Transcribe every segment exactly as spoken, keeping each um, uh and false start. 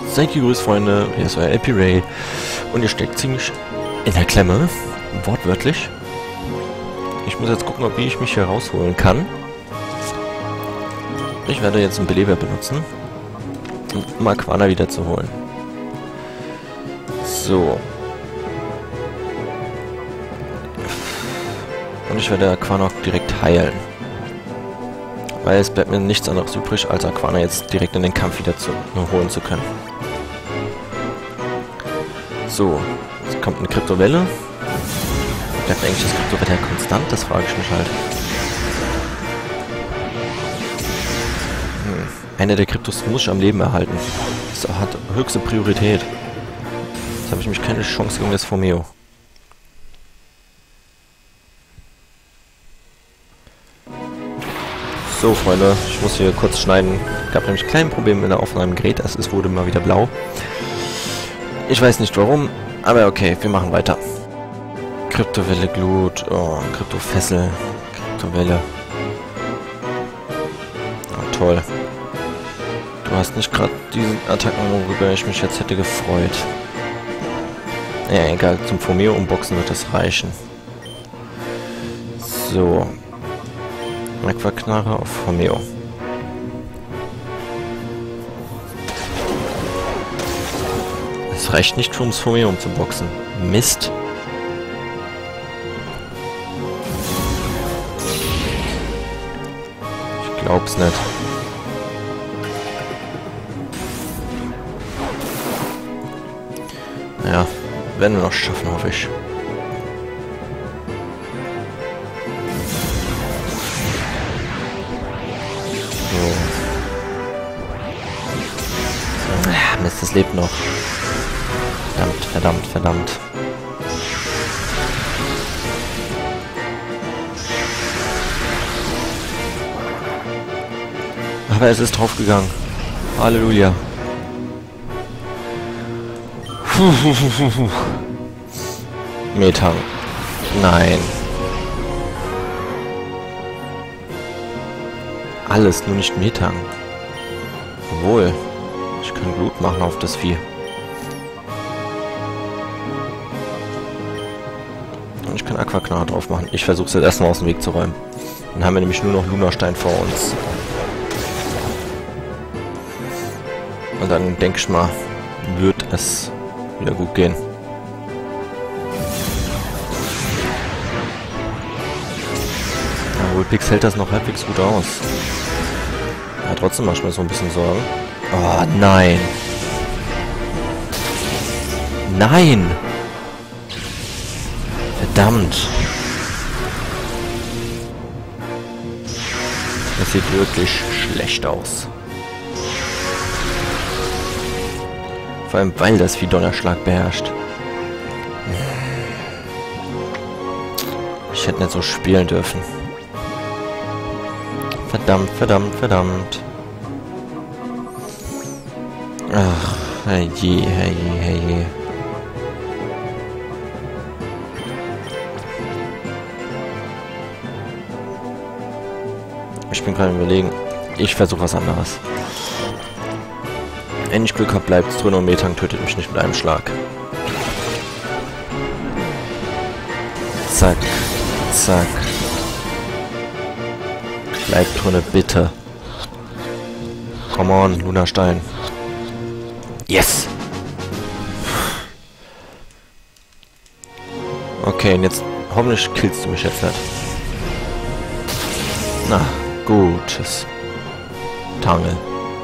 Seid gegrüßt, Freunde. Hier ist euer L P Ray. Und ihr steckt ziemlich in der Klemme. Wortwörtlich. Ich muss jetzt gucken, ob ich mich hier rausholen kann. Ich werde jetzt einen Beleber benutzen, um Aquana wieder zu holen. So. Und ich werde Aquana auch direkt heilen. Weil es bleibt mir nichts anderes übrig, als Aquana jetzt direkt in den Kampf wieder zu holen zu können. So, jetzt kommt eine Kryptowelle. Bleibt eigentlich das Kryptowetter konstant? Das frage ich mich halt. Hm. Einer der Kryptos muss ich am Leben erhalten. Das hat höchste Priorität. Jetzt habe ich mich keine Chance gegen das Fomeo. So, Freunde, ich muss hier kurz schneiden. Gab nämlich kleine Probleme mit der Aufnahme im Gerät. Es wurde mal wieder blau. Ich weiß nicht warum, aber okay, wir machen weiter. Kryptowelle Glut, oh, Kryptofessel, Kryptowelle. Oh, toll. Du hast nicht gerade diesen Attacken, worüber ich mich jetzt hätte gefreut. Ja, egal, zum Fomeo unboxen wird das reichen. So. Aquaknarre auf Fomeo. Es reicht nicht, um das Fomeo umzuboxen. Mist. Ich glaub's nicht. Naja, werden wir noch schaffen, hoffe ich. Ah, Mist, es lebt noch. Verdammt, verdammt, verdammt. Aber es ist draufgegangen. Halleluja. Metang. Nein. Alles, nur nicht Metang. Obwohl, ich kann Blut machen auf das Vieh. Und ich kann Aquaknarre drauf machen. Ich versuche es jetzt erstmal aus dem Weg zu räumen. Dann haben wir nämlich nur noch Lunastein vor uns. Und dann denke ich mal, wird es wieder gut gehen. Obwohl Pix hält das noch halbwegs gut aus. Ja, trotzdem mache ich mir so ein bisschen Sorgen. Oh, nein. Nein! Verdammt! Das sieht wirklich schlecht aus. Vor allem, weil das wie Donnerschlag beherrscht. Ich hätte nicht so spielen dürfen. Verdammt, verdammt, verdammt. Ach, herrje, herrje, herrje. Ich bin gerade überlegen. Ich versuche was anderes. Wenn ich Glück habe, bleibt es drin und Metang tötet mich nicht mit einem Schlag. Zack, zack. Bleibt drinne, bitte. Come on, Lunastein. Yes! Okay, und jetzt hoffentlich killst du mich jetzt nicht. Na, gutes Tangel.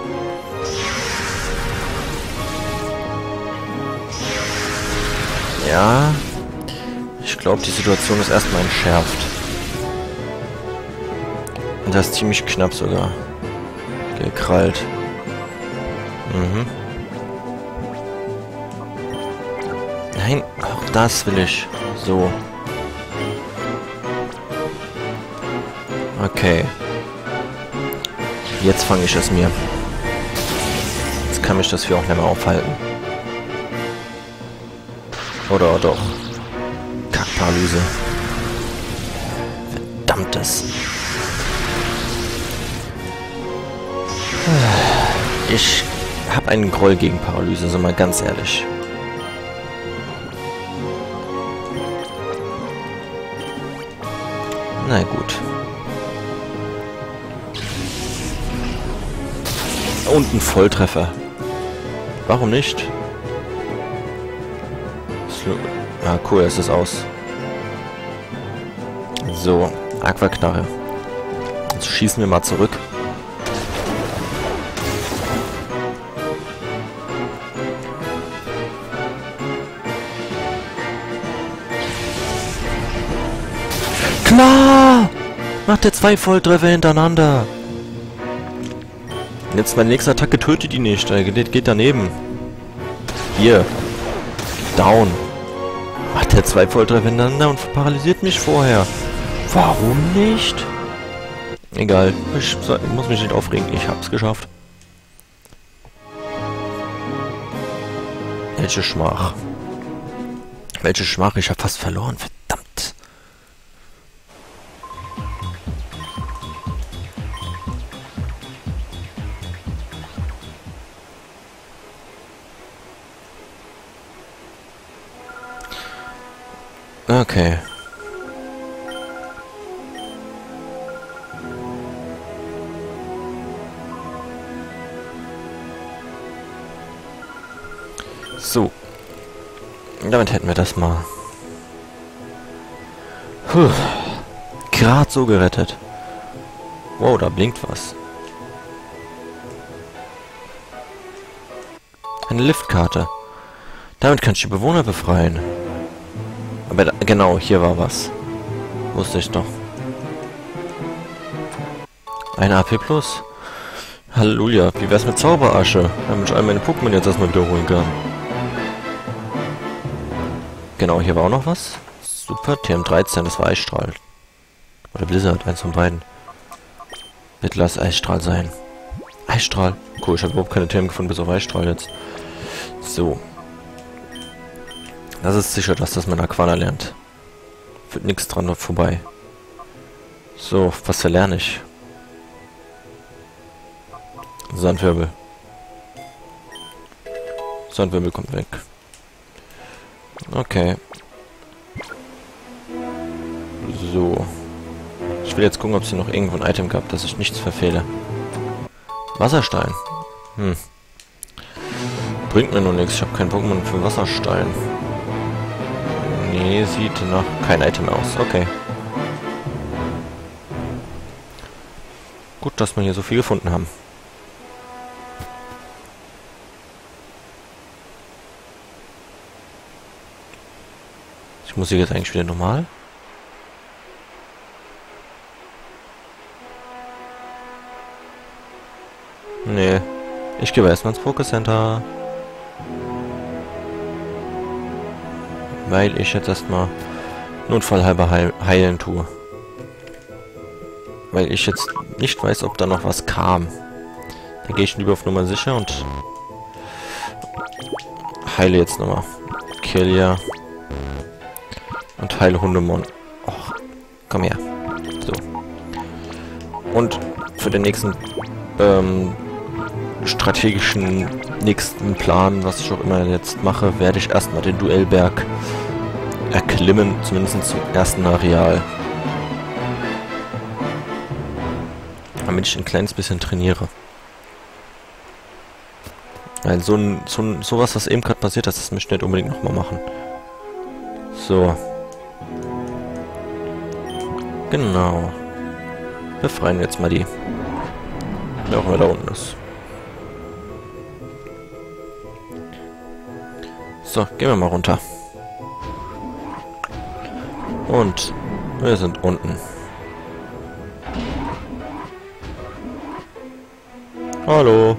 Ja, ich glaube, die Situation ist erstmal entschärft. Und das ist ziemlich knapp sogar. Gekrallt. Mhm. Nein, auch das will ich. So. Okay. Jetzt fange ich es mir. Jetzt kann mich das für auch nicht mehr aufhalten. Oder doch. Kackparalyse. Verdammtes. Ich habe einen Groll gegen Paralyse, sind wir ganz ehrlich. Na gut. Und ein Volltreffer. Warum nicht? Ah, cool, es ist aus. So, Aquaknarre. Jetzt schießen wir mal zurück. Klar! Macht der zwei Volltreffer hintereinander. Jetzt meine nächste Attacke tötet ihn nicht. Der geht daneben. Hier. Down. Macht der zwei Volltreffer hintereinander und paralysiert mich vorher. Warum nicht? Egal. Ich muss mich nicht aufregen. Ich hab's geschafft. Welche Schmach. Welche Schmach. Ich hab fast verloren. Verdammt. Okay. So. Damit hätten wir das mal. Puh. Gerade so gerettet. Wow, da blinkt was. Eine Liftkarte. Damit kann ich die Bewohner befreien. Aber da, genau, hier war was. Wusste ich doch. Ein A P plus. Halleluja. Wie wär's mit Zauberasche? Damit ich all meine Pokémon jetzt erstmal wiederholen kann. Genau, hier war auch noch was. Super, T M dreizehn, das war Eisstrahl. Oder Blizzard, eins von beiden. Bitte lass Eisstrahl sein. Eisstrahl. Cool, ich habe überhaupt keine Themen gefunden, bis auf Eisstrahl jetzt. So. Das ist sicher, dass das mein Aquana lernt. Wird nichts dran vorbei. So, was verlerne ich? Sandwirbel. Sandwirbel kommt weg. Okay. So. Ich will jetzt gucken, ob es hier noch irgendwo ein Item gab, dass ich nichts verfehle. Wasserstein. Hm. Bringt mir nur nichts. Ich habe kein Pokémon für Wasserstein. Nee, sieht nach kein Item aus. Okay. Gut, dass wir hier so viel gefunden haben. Ich muss hier jetzt eigentlich wieder normal. Nee. Ich gehe erstmal ins Poké Center. Weil ich jetzt erstmal notfallhalber heil heilen tue. Weil ich jetzt nicht weiß, ob da noch was kam. Da gehe ich lieber auf Nummer sicher und heile jetzt nochmal. Killia. Und heile Hundemon. Och, komm her. So. Und für den nächsten ähm, strategischen nächsten Plan, was ich auch immer jetzt mache, werde ich erstmal den Duellberg erklimmen, zumindest zum ersten Areal. Damit ich ein kleines bisschen trainiere. Weil so ein, so ein sowas, was eben gerade passiert ist, das möchte ich nicht unbedingt nochmal machen. So. Genau. Befreien wir jetzt mal die. Wer auch immer da unten ist. So, gehen wir mal runter. Und wir sind unten. Hallo.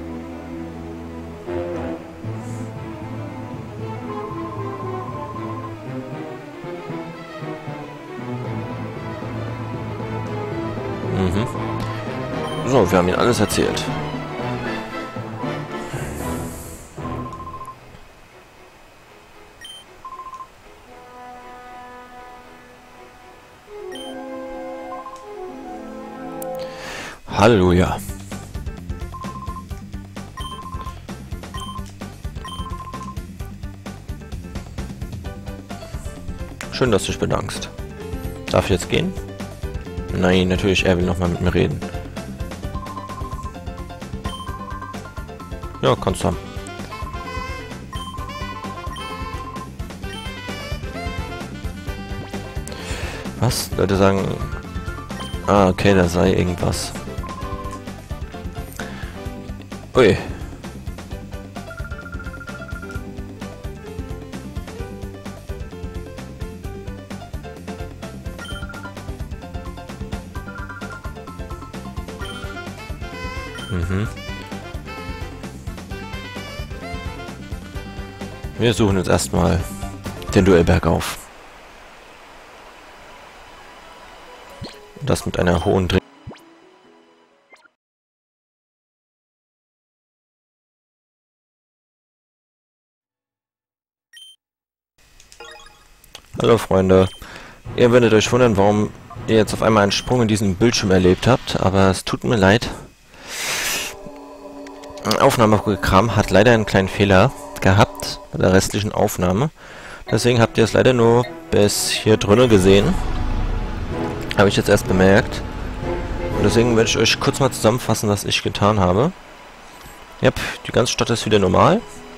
Mhm. So, wir haben Ihnen alles erzählt. Halleluja. Schön, dass du dich bedankst. Darf ich jetzt gehen? Nein, natürlich, er will nochmal mit mir reden. Ja, kannst du haben. Was? Leute sagen... Ah, okay, da sei irgendwas. Ui. Mhm. Wir suchen jetzt erstmal den Duellberg auf. Das mit einer hohen Dreh. Hallo Freunde. Ihr werdet euch wundern, warum ihr jetzt auf einmal einen Sprung in diesen Bildschirm erlebt habt, aber es tut mir leid. Aufnahmeprogramm hat leider einen kleinen Fehler gehabt bei der restlichen Aufnahme. Deswegen habt ihr es leider nur bis hier drinnen gesehen. Habe ich jetzt erst bemerkt. Und deswegen werde ich euch kurz mal zusammenfassen, was ich getan habe. Ja, die ganze Stadt ist wieder normal.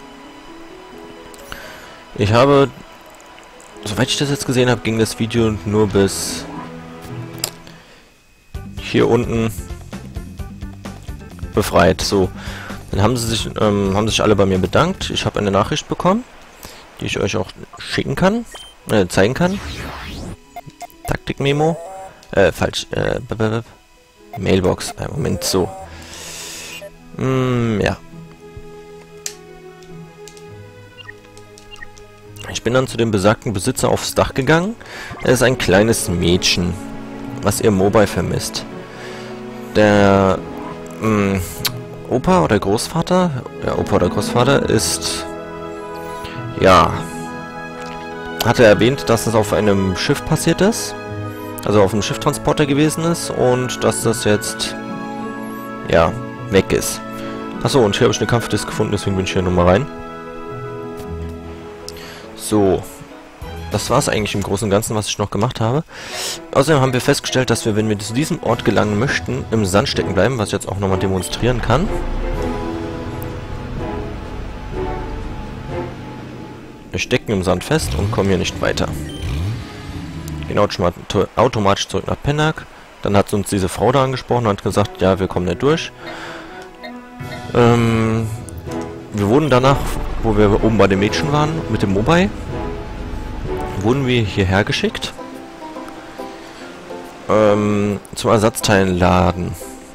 Ich habe, soweit ich das jetzt gesehen habe, ging das Video nur bis hier unten befreit. So, dann haben sie sich, ähm, haben sich alle bei mir bedankt. Ich habe eine Nachricht bekommen, die ich euch auch schicken kann, äh, zeigen kann. Taktik-Memo. Äh, falsch. Äh, Mailbox. Ein Moment, so. Mm, ja. Ich bin dann zu dem besagten Besitzer aufs Dach gegangen. Er ist ein kleines Mädchen, was ihr Mobile vermisst. Der mh, Opa oder Großvater, ja, Opa oder Großvater ist, ja, hat er erwähnt, dass es auf einem Schiff passiert ist. Also auf einem Schifftransporter gewesen ist und dass das jetzt, ja, weg ist. Achso, und hier habe ich eine Kampfdisk gefunden, deswegen bin ich hier nochmal rein. So. Das war es eigentlich im Großen und Ganzen, was ich noch gemacht habe. Außerdem haben wir festgestellt, dass wir, wenn wir zu diesem Ort gelangen möchten, im Sand stecken bleiben, was ich jetzt auch nochmal demonstrieren kann. Wir stecken im Sand fest und kommen hier nicht weiter. Gehen automatisch zurück nach Pennak. Dann hat uns diese Frau da angesprochen und hat gesagt, ja, wir kommen nicht durch. Ähm, wir wurden danach, wo wir oben bei dem Mädchen waren, mit dem Mobile, wurden wir hierher geschickt. Ähm, zum Ersatzteilladen.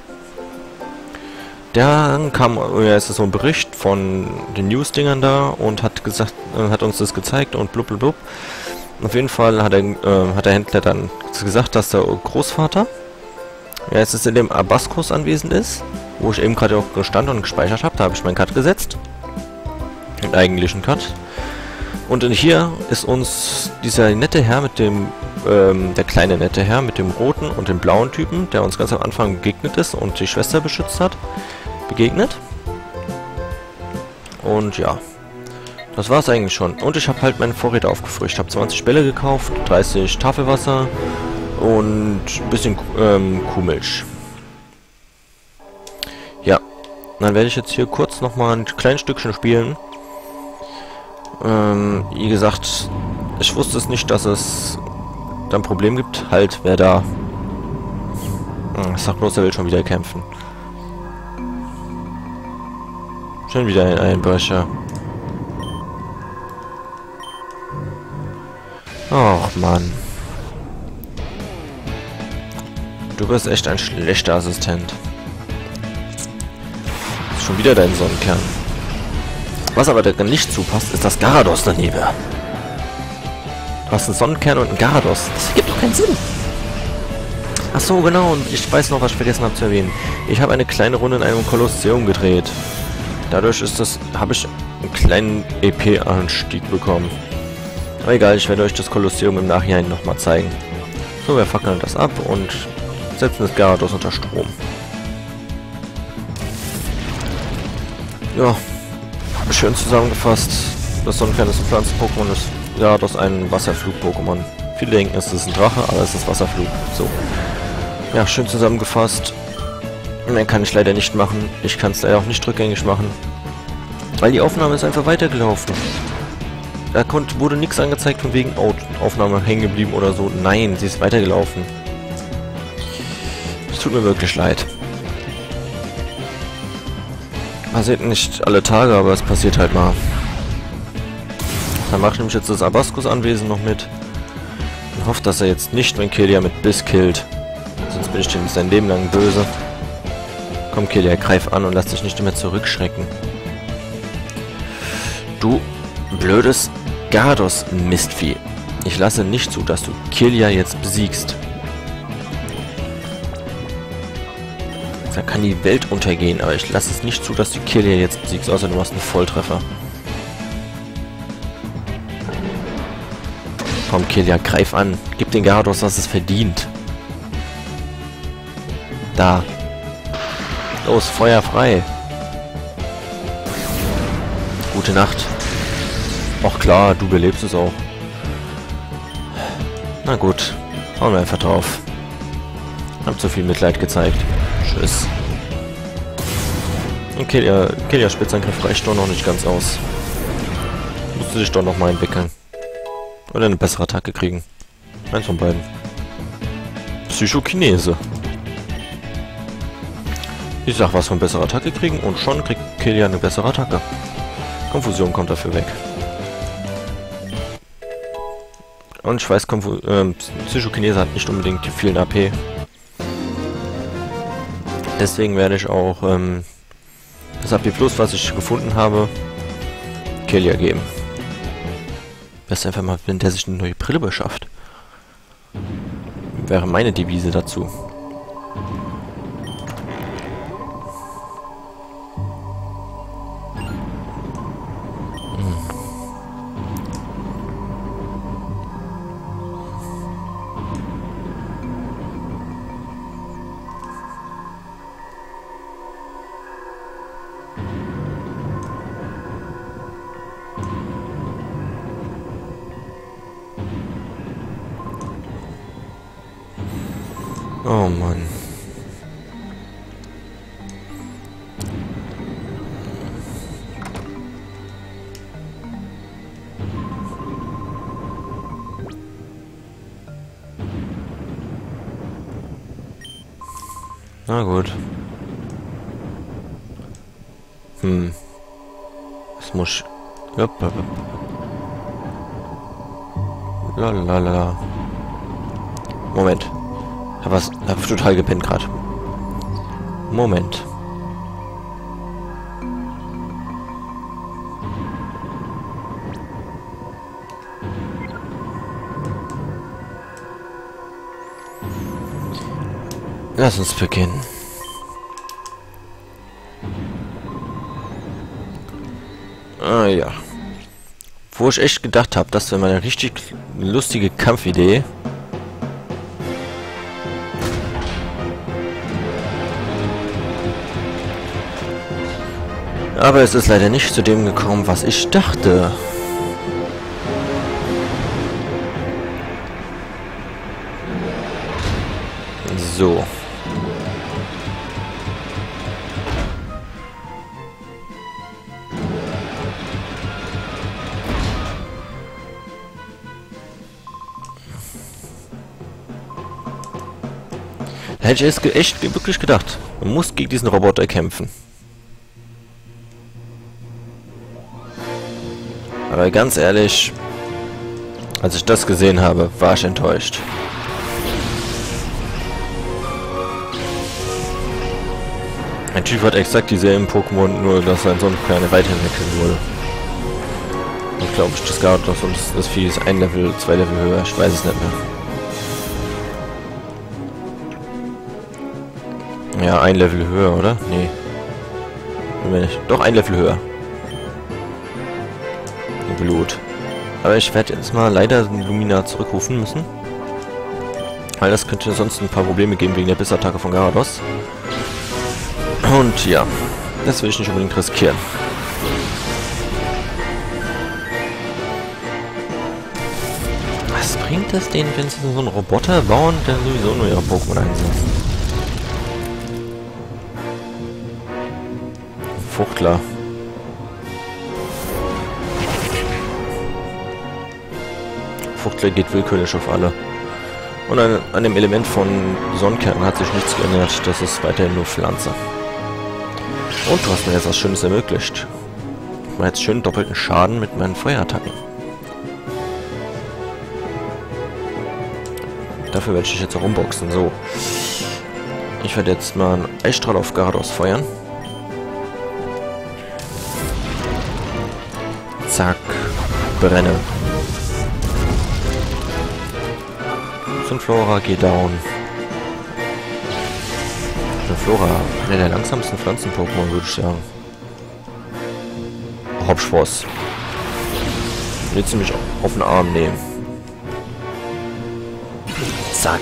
Dann kam, ja, es ist so ein Bericht von den News-Dingern da und hat gesagt, äh, hat uns das gezeigt und blub blub blub. Auf jeden Fall hat, er, äh, hat der Händler dann gesagt, dass der Großvater, ja, jetzt ist in dem Abaskus anwesend ist, wo ich eben gerade auch gestanden und gespeichert habe. Da habe ich meinen Cut gesetzt. Den eigentlichen Cut. Und hier ist uns dieser nette Herr mit dem, ähm, der kleine nette Herr mit dem roten und dem blauen Typen, der uns ganz am Anfang begegnet ist und die Schwester beschützt hat, begegnet. Und ja. Das war es eigentlich schon. Und ich habe halt meine Vorräte aufgefrischt. Ich habe zwanzig Bälle gekauft, dreißig Tafelwasser und ein bisschen ähm, Kuhmilch. Ja. Dann werde ich jetzt hier kurz nochmal ein kleines Stückchen spielen. Ähm, wie gesagt, ich wusste es nicht, dass es da ein Problem gibt. Halt, wer da... Ich sag bloß, er will schon wieder kämpfen. Schon wieder ein Einbrecher. Och, Mann. Du bist echt ein schlechter Assistent. Ist schon wieder dein Sonnenkern. Was aber da nicht zupasst, ist das Garados daneben. Du hast einen Sonnenkern und einen Garados. Das ergibt doch keinen Sinn. Ach so, genau. Und ich weiß noch, was ich vergessen habe zu erwähnen. Ich habe eine kleine Runde in einem Kolosseum gedreht. Dadurch ist das, habe ich einen kleinen E P-Anstieg bekommen. Aber egal, ich werde euch das Kolosseum im Nachhinein nochmal zeigen. So, wir fackeln das ab und setzen das Garados unter Strom. Ja, schön zusammengefasst. Das Sonnenkern ist ein Pflanzen-Pokémon, das Gyarados ein Wasserflug-Pokémon. Viele denken, es ist ein Drache, aber es ist Wasserflug. So. Ja, schön zusammengefasst. Mehr kann ich leider nicht machen. Ich kann es leider auch nicht rückgängig machen. Weil die Aufnahme ist einfach weitergelaufen. Da konnte, wurde nichts angezeigt von wegen, oh, Aufnahme hängen geblieben oder so. Nein, sie ist weitergelaufen. Es tut mir wirklich leid. Passiert nicht alle Tage, aber es passiert halt mal. Dann mache ich nämlich jetzt das Abaskus-Anwesen noch mit. Und hoffe, dass er jetzt nicht, wenn Kelia mit Biss killt. Sonst bin ich dem sein Leben lang böse. Komm, Kelia, greif an und lass dich nicht mehr zurückschrecken. Du blödes Gyarados-Mistvieh. Ich lasse nicht zu, dass du Kelia jetzt besiegst. Da kann die Welt untergehen, aber ich lasse es nicht zu, dass du Kelia jetzt besiegst, außer du hast einen Volltreffer. Komm, Kelia, greif an. Gib den Gyarados, was es verdient. Da. Los, Feuer frei. Gute Nacht. Ach klar, du belebst es auch. Na gut, hauen wir einfach drauf. Hab zu viel Mitleid gezeigt. Tschüss. Und Kelia, Kelia Spitzangriff reicht doch noch nicht ganz aus. Musst du dich doch noch mal entwickeln. Oder eine bessere Attacke kriegen. Eins von beiden. Psychokinese. Ich sag was von besserer Attacke kriegen und schon kriegt Kelia eine bessere Attacke. Konfusion kommt dafür weg. Und ich weiß, Konfu äh, Psychokinese hat nicht unbedingt die vielen A P. Deswegen werde ich auch ähm, das A P Plus, was ich gefunden habe, Kelia geben. Best einfach mal, wenn der sich eine neue Brille beschafft. Wäre meine Devise dazu. Oh Mann. Na gut. Hm. Es muss... Lalalala. Moment. Hab was, hab total gepennt gerade. Moment. Lass uns beginnen. Ah ja. Wo ich echt gedacht habe, das wäre mal eine richtig lustige Kampfidee. Aber es ist leider nicht zu dem gekommen, was ich dachte. So. Da hätte ich es echt wirklich gedacht. Man muss gegen diesen Roboter kämpfen. Aber ganz ehrlich, als ich das gesehen habe, war ich enttäuscht. Ein Typ hat exakt dieselben Pokémon, nur dass sein Sohn keine weiterentwickeln wurde. Ich glaube, das Gyarados und das Vieh ist ein Level, zwei Level höher, ich weiß es nicht mehr. Ja, ein Level höher, oder? Nee. Doch, ein Level höher. Blut. Aber ich werde jetzt mal leider Lumina zurückrufen müssen. Weil das könnte sonst ein paar Probleme geben wegen der Bissattacke von Gyarados. Und ja, das will ich nicht unbedingt riskieren. bringt es denen, wenn sie so einen Roboter bauen, der sowieso nur ihre Pokémon einsetzt? Fuchtler. Fuchtler geht willkürlich auf alle. Und an, an dem Element von Sonnenkern hat sich nichts geändert. Das ist weiterhin nur Pflanze. Und du hast mir jetzt was Schönes ermöglicht. Ich mache jetzt schön doppelten Schaden mit meinen Feuerattacken. Dafür werde ich dich jetzt auch umboxen. So. Ich werde jetzt mal einen Eisstrahl auf Gyarados feuern. Zack. Brenne. Flora, geh down. Flora, einer der langsamsten Pflanzen-Pokémon, würde ich sagen. Hopspross. Willst du mich auf den Arm nehmen? Zack.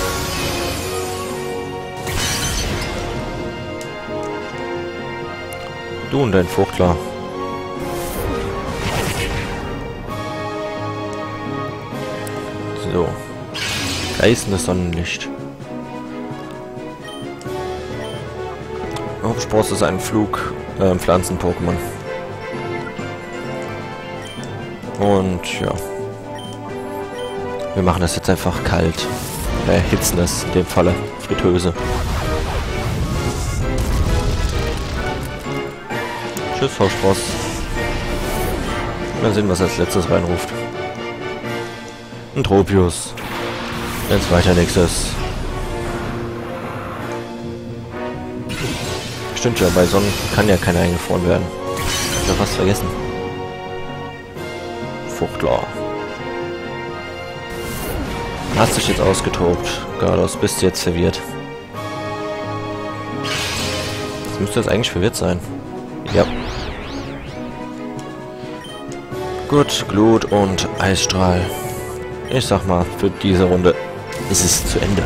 Du und dein Fuchtler. So. Gleißendes Sonnenlicht. Hopspross ist ein Flug äh, Pflanzen-Pokémon. Und ja. Wir machen das jetzt einfach kalt. Oder erhitzen es in dem Falle. Fritteuse. Tschüss, Hopspross. Mal sehen, was als letztes reinruft. Ein Tropius. Jetzt weiter nächstes. Stimmt ja, bei Sonnen kann ja keiner eingefroren werden. Ich hab fast vergessen. Fuchtler. Hast dich jetzt ausgetobt. Gyarados, bist du jetzt verwirrt. Das müsste jetzt eigentlich verwirrt sein. Ja. Gut, Glut und Eisstrahl. Ich sag mal, für diese Runde ist es zu Ende.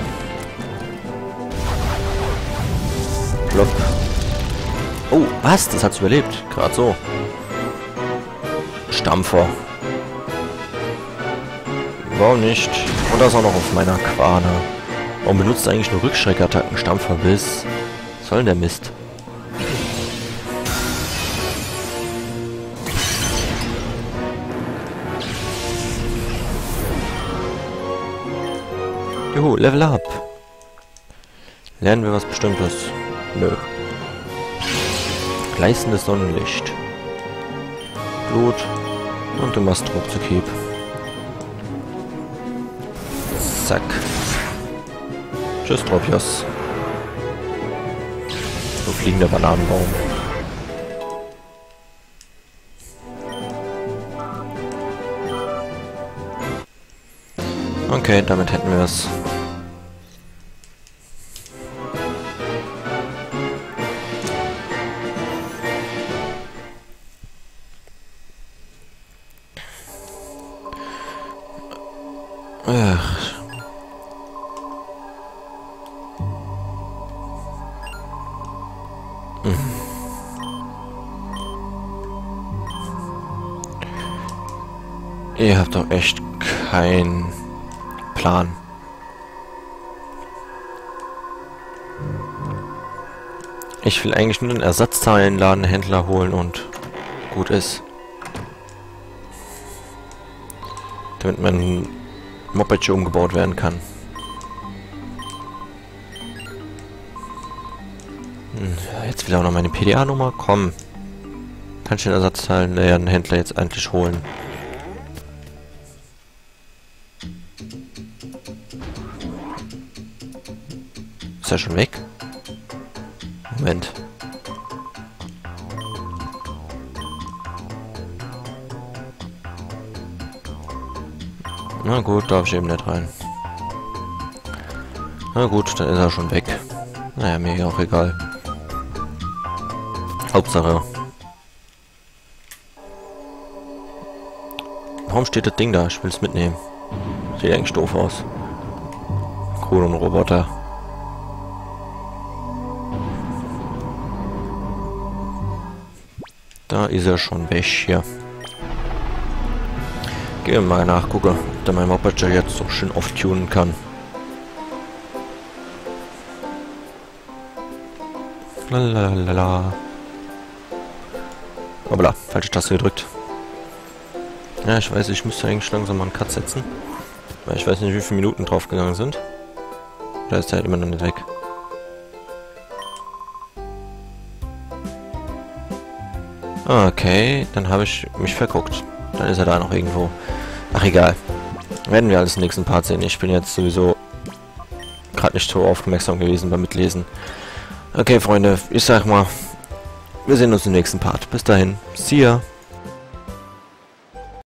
Plopp. Oh, was? Das hat's überlebt. Gerade so. Stampfer. Warum nicht? Und das auch noch auf meiner Quane. Warum benutzt er eigentlich nur Rückschreckattacken? Stampferbiss. Was soll denn der Mist? Juhu, Level up. Lernen wir was Bestimmtes? Nö. Gleißendes Sonnenlicht. Blut. Und du machst Druck zu Keep. Zack. Tschüss, Tropius. So fliegender Bananenbaum. Okay, damit hätten wir es. Ach. Hm. Ihr habt doch echt keinen Plan. Ich will eigentlich nur einen Ersatzteilenladenhändler holen und gut ist. Damit mein Moped umgebaut werden kann. Hm, jetzt will er auch noch meine P D A-Nummer. Komm. Kann ich den Ersatzteilenladenhändler jetzt endlich holen? Ist er schon weg? Moment. Na gut, darf ich eben nicht rein. Na gut, dann ist er schon weg. Naja, mir auch egal. Hauptsache. Warum steht das Ding da? Ich will es mitnehmen. Sieht eigentlich doof aus. Kronon-Roboter. Da ist er schon weg hier. Gehen wir mal nachgucken, ob der mein Moped jetzt so schön oft tunen kann. Lalalala. Hoppla, falsche Taste gedrückt. Ja, ich weiß, ich müsste eigentlich langsam mal einen Cut setzen. Weil ich weiß nicht, wie viele Minuten draufgegangen sind. Da ist der halt immer noch nicht weg. Okay, dann habe ich mich verguckt. Dann ist er da noch irgendwo. Ach, egal. Werden wir alles im nächsten Part sehen. Ich bin jetzt sowieso gerade nicht so aufmerksam gewesen beim Mitlesen. Okay, Freunde, ich sag mal, wir sehen uns im nächsten Part. Bis dahin. See ya.